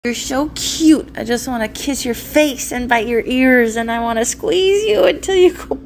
You're so cute. I just want to kiss your face and bite your ears, and I want to squeeze you until you go